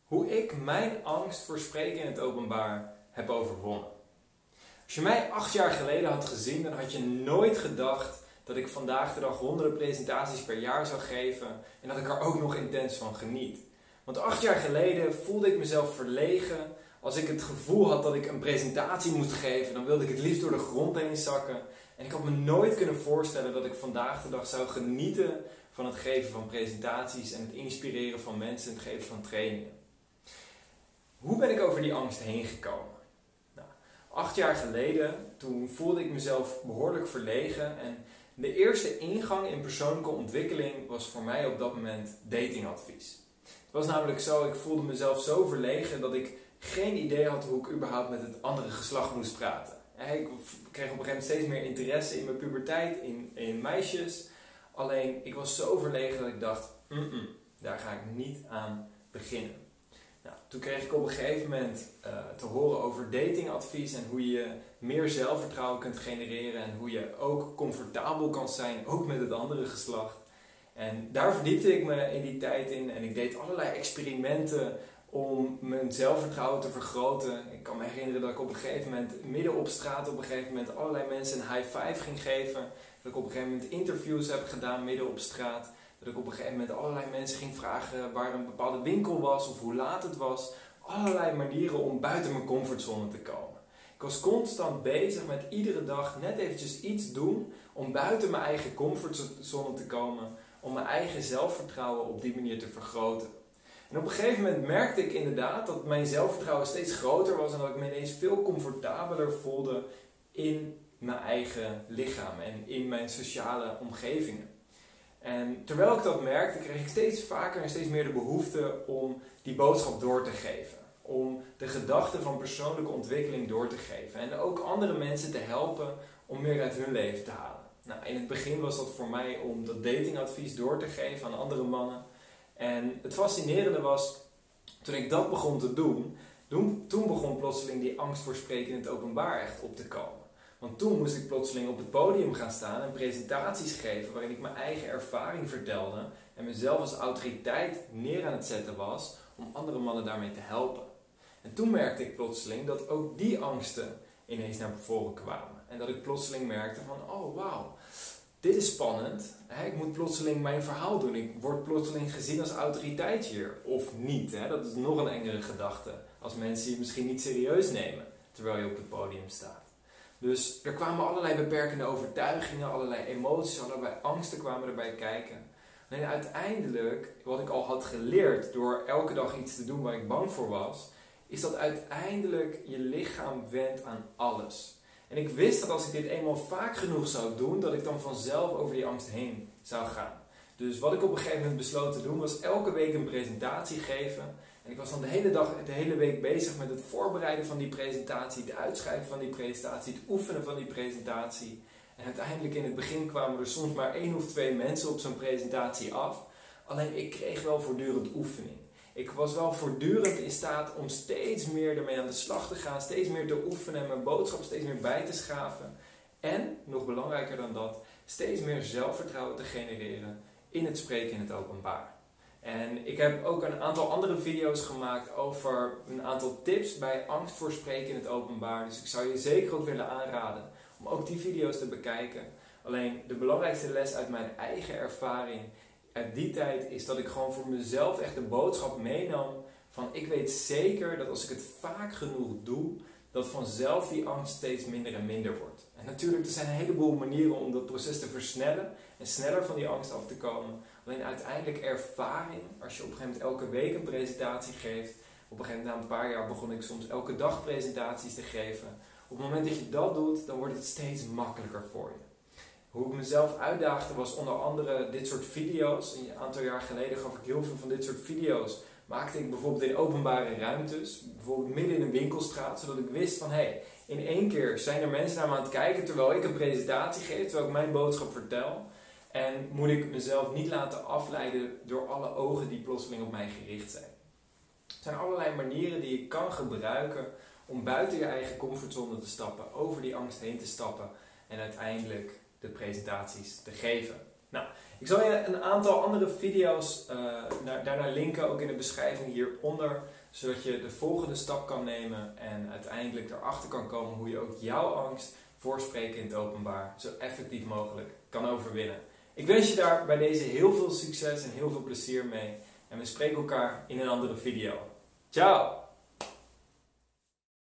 Hoe ik mijn angst voor spreken in het openbaar heb overwonnen. Als je mij 8 jaar geleden had gezien, dan had je nooit gedacht dat ik vandaag de dag honderden presentaties per jaar zou geven en dat ik er ook nog intens van geniet. Want 8 jaar geleden voelde ik mezelf verlegen. Als ik het gevoel had dat ik een presentatie moest geven, dan wilde ik het liefst door de grond heen zakken. En ik had me nooit kunnen voorstellen dat ik vandaag de dag zou genieten van het geven van presentaties en het inspireren van mensen en het geven van trainingen. Hoe ben ik over die angst heen gekomen? 8 jaar geleden, toen voelde ik mezelf behoorlijk verlegen en de eerste ingang in persoonlijke ontwikkeling was voor mij op dat moment datingadvies. Het was namelijk zo, ik voelde mezelf zo verlegen dat ik geen idee had hoe ik überhaupt met het andere geslacht moest praten. Ik kreeg op een gegeven moment steeds meer interesse in mijn puberteit, in meisjes. Alleen, ik was zo verlegen dat ik dacht, daar ga ik niet aan beginnen. Toen kreeg ik op een gegeven moment te horen over datingadvies en hoe je meer zelfvertrouwen kunt genereren en hoe je ook comfortabel kan zijn, ook met het andere geslacht. En daar verdiepte ik me in die tijd in en ik deed allerlei experimenten om mijn zelfvertrouwen te vergroten. Ik kan me herinneren dat ik op een gegeven moment midden op straat allerlei mensen een high five ging geven. Dat ik op een gegeven moment interviews heb gedaan midden op straat. Dat ik op een gegeven moment allerlei mensen ging vragen waar een bepaalde winkel was of hoe laat het was. Allerlei manieren om buiten mijn comfortzone te komen. Ik was constant bezig met iedere dag net eventjes iets doen om buiten mijn eigen comfortzone te komen. Om mijn eigen zelfvertrouwen op die manier te vergroten. En op een gegeven moment merkte ik inderdaad dat mijn zelfvertrouwen steeds groter was en dat ik me ineens veel comfortabeler voelde in mijn eigen lichaam en in mijn sociale omgevingen. En terwijl ik dat merkte, kreeg ik steeds vaker en steeds meer de behoefte om die boodschap door te geven. Om de gedachten van persoonlijke ontwikkeling door te geven. En ook andere mensen te helpen om meer uit hun leven te halen. In het begin was dat voor mij om dat datingadvies door te geven aan andere mannen. En het fascinerende was, toen ik dat begon te doen, toen begon plotseling die angst voor spreken in het openbaar echt op te komen. Want toen moest ik plotseling op het podium gaan staan en presentaties geven waarin ik mijn eigen ervaring vertelde en mezelf als autoriteit neer aan het zetten was om andere mannen daarmee te helpen. En toen merkte ik plotseling dat ook die angsten ineens naar voren kwamen. En dat ik plotseling merkte van, oh wauw, dit is spannend. Ik moet plotseling mijn verhaal doen. Ik word plotseling gezien als autoriteit hier. Of niet. Dat is nog een engere gedachte. Als mensen je misschien niet serieus nemen terwijl je op het podium staat. Dus er kwamen allerlei beperkende overtuigingen, allerlei emoties, allerlei angsten kwamen erbij kijken. En uiteindelijk, wat ik al had geleerd door elke dag iets te doen waar ik bang voor was, is dat uiteindelijk je lichaam wendt aan alles. En ik wist dat als ik dit eenmaal vaak genoeg zou doen, dat ik dan vanzelf over die angst heen zou gaan. Dus wat ik op een gegeven moment besloot te doen, was elke week een presentatie geven. En ik was dan de hele week bezig met het voorbereiden van die presentatie, het uitschrijven van die presentatie, het oefenen van die presentatie. En uiteindelijk in het begin kwamen er soms maar 1 of 2 mensen op zo'n presentatie af. Alleen ik kreeg wel voortdurend oefening. Ik was wel voortdurend in staat om steeds meer ermee aan de slag te gaan, steeds meer te oefenen en mijn boodschap steeds meer bij te schaven. En, nog belangrijker dan dat, steeds meer zelfvertrouwen te genereren in het spreken in het openbaar. En ik heb ook een aantal andere video's gemaakt over een aantal tips bij angst voor spreken in het openbaar. Dus ik zou je zeker ook willen aanraden om ook die video's te bekijken. Alleen de belangrijkste les uit mijn eigen ervaring uit die tijd is dat ik gewoon voor mezelf echt de boodschap meenam van ik weet zeker dat als ik het vaak genoeg doe, dat vanzelf die angst steeds minder en minder wordt. En natuurlijk, er zijn een heleboel manieren om dat proces te versnellen en sneller van die angst af te komen. Alleen uiteindelijk ervaring, als je op een gegeven moment elke week een presentatie geeft, op een gegeven moment na een paar jaar begon ik soms elke dag presentaties te geven. Op het moment dat je dat doet, dan wordt het steeds makkelijker voor je. Hoe ik mezelf uitdaagde was onder andere dit soort video's. Een aantal jaar geleden gaf ik heel veel van dit soort video's. Maakte ik bijvoorbeeld in openbare ruimtes, bijvoorbeeld midden in een winkelstraat, zodat ik wist van in 1 keer zijn er mensen naar me aan het kijken terwijl ik een presentatie geef, terwijl ik mijn boodschap vertel. En moet ik mezelf niet laten afleiden door alle ogen die plotseling op mij gericht zijn. Er zijn allerlei manieren die je kan gebruiken om buiten je eigen comfortzone te stappen, over die angst heen te stappen en uiteindelijk de presentaties te geven. Nou, ik zal je een aantal andere video's daarnaar linken, ook in de beschrijving hieronder, zodat je de volgende stap kan nemen en uiteindelijk erachter kan komen hoe je ook jouw angst voor spreken in het openbaar zo effectief mogelijk kan overwinnen. Ik wens je daar bij deze heel veel succes en heel veel plezier mee en we spreken elkaar in een andere video. Ciao!